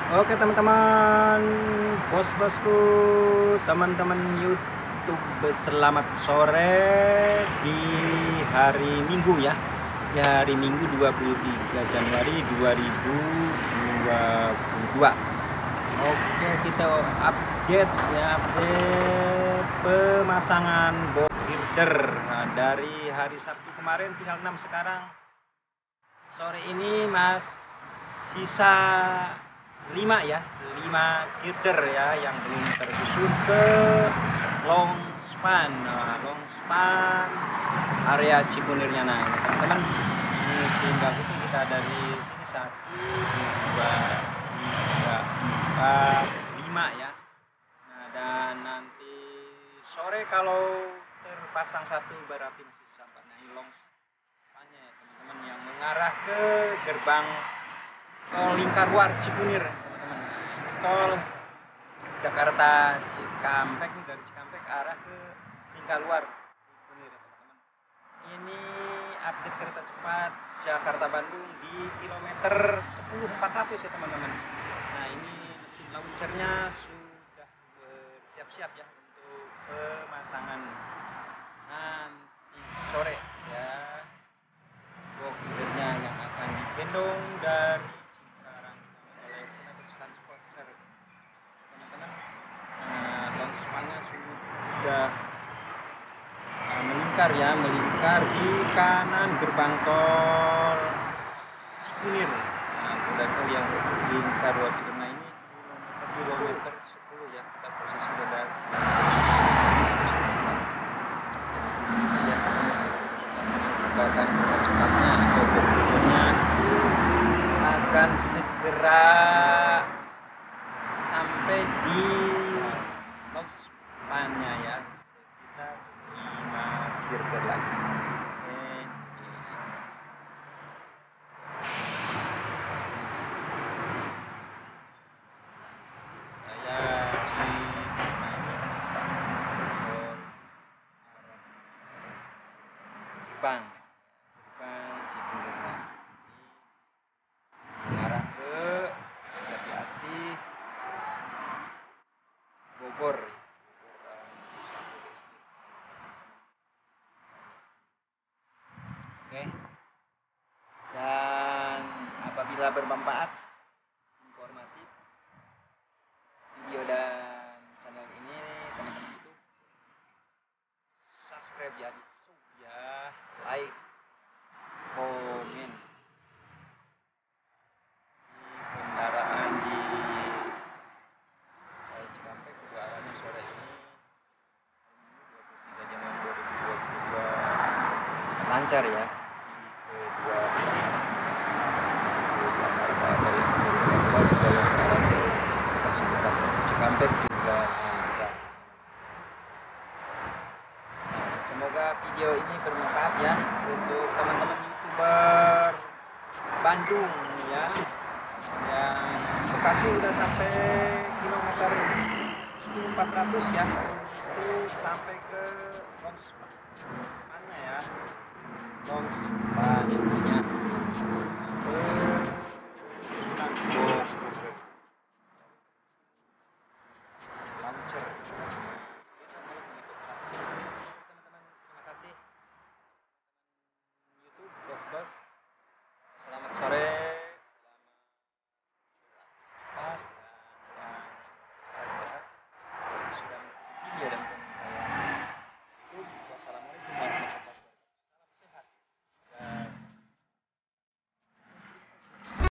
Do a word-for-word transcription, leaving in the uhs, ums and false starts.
Oke teman-teman, bos-bosku, teman-teman YouTube, selamat sore di hari Minggu ya. Di hari Minggu dua puluh tiga Januari dua ribu dua puluh dua. Oke, kita update ya, update pemasangan box girder. Nah, dari hari Sabtu kemarin tinggal enam sekarang. Sore ini Mas sisa lima ya, lima girder ya yang belum tersusun ke long span. Nah, long span area Cikunirnya. Nah, teman-teman, ini tinggal hitung kita dari sini satu, dua, tiga, empat, lima ya. Nah, dan nanti sore kalau terpasang satu berarti masih sampai. Nah, ini long spannya ya teman-teman, yang mengarah ke gerbang tol Lingkar Luar Cikunir teman-teman. Tol Jakarta Cikampek, dari Cikampek arah ke Lingkar Luar Cikunir teman-teman. Ini update kereta cepat Jakarta Bandung di kilometer sepuluh empat ratus ya teman-teman. Nah, ini mesin launchernya sudah bersiap-siap ya untuk pemasangan nanti sore ya. Boxernya yang akan digendong dari Cikarang oleh United Transporter teman-teman. Nah, long spannya sudah uh, melingkar ya, melingkar di kanan gerbang tol Cikunir. Nah, tol yang lingkar luar Cikunir ini kilometer sepuluh ya, kita posisi dari siap akan cepatnya atau berikutnya akan segera sampai di long spannya ya, sekitar lima girder lagi. Oke, saya di Bang mengarah ke Jati Asih Bogor. Oke, dan apabila bermanfaat, informatif video dan channel ini teman-teman itu subscribe ya, di sub ya, like, komen. Kendaraan di tol Cikampek kedua arahnya sore ini dua puluh tiga Januari dua ribu dua puluh dua lancar ya. Kedua Cikampek juga lancar. Nah, semoga video ini bermanfaat ya untuk teman-teman YouTuber Bandung ya, yang Bekasi udah sampai kilometer sepuluh empat ratus ya, itu sampai ke long span mana ya, long span